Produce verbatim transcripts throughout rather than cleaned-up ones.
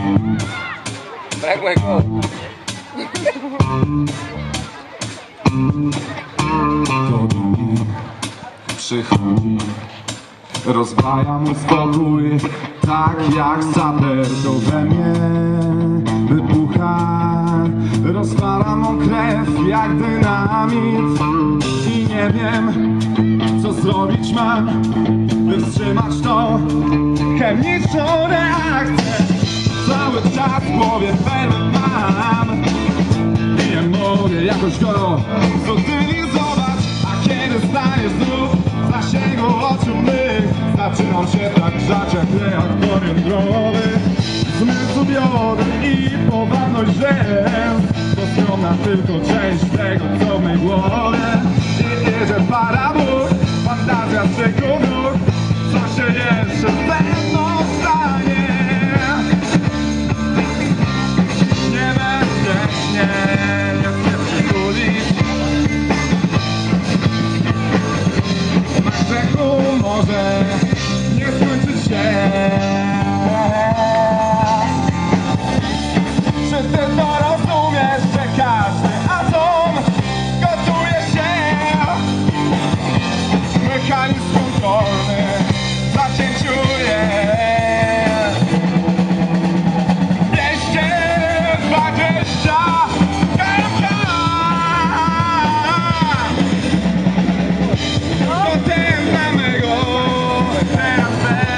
Back way go. To do mnie przychodzi, rozbraja mój spokój, tak jak saper to we mnie wybucha. Rozwala mą krew jak dynamit i nie wiem, co zrobić mam, by wstrzymać tą chemiczną reakcję. Cały czas w głowie ferment mam i nie mogę jakoś go zutylizować. A kiedy stanie znów w zasięgu oczu mych, zaczynam się tak grzać jak reaktor jądrowy. Zmysł biodr i powabność rzęs to skromna tylko część tego, co w mej głowie. I jedzie parabór, fantazja z nóg, co się jeszcze ze mną stanie. Nie będę, nie, nie chcę przytulić. Na grzechu może nie skończyć się. Czy ty to rozumiesz, że każdy atom gotuje się? Mechanizm kontrolny zacięciuje. Dwieście dwadzieścia potem znamy go teraz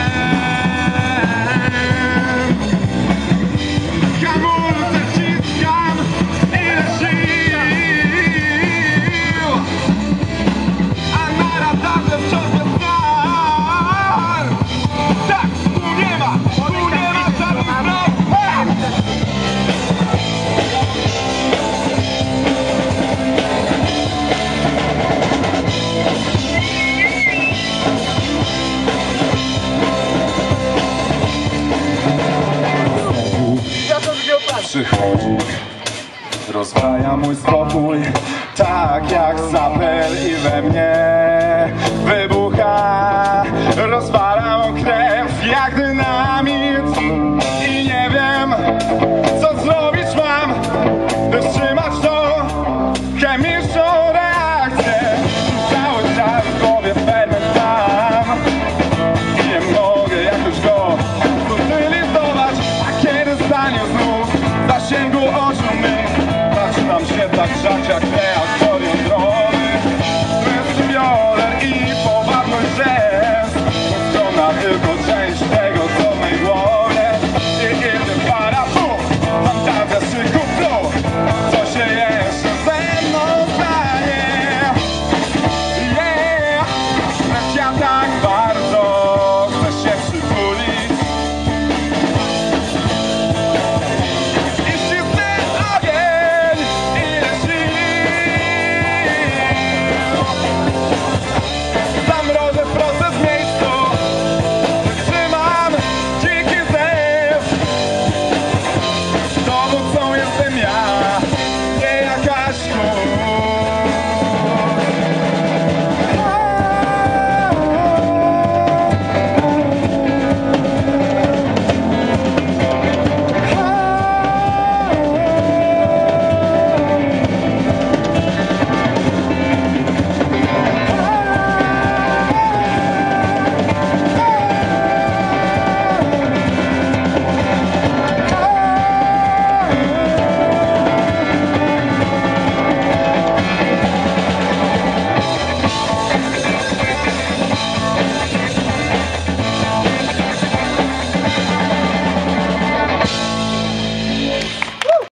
hamulce wciskam, ile sił, a na radarze wciąż bez zmian. Tak, tu nie ma, tu nie ma żadnych zmian. Przychodzi, rozbraja mój spokój, tak jak saper i we mnie wybucha. Rozwala mą krew jak dynamit i nie wiem, co zrobić mam, by wstrzymać tą chemiczną reakcję. Cały czas w głowie ferment mam i nie mogę jakoś go zutylizować. A kiedy stanie znów w zasięgu oczu mych, zaczynam się tak grzać jak reaktor.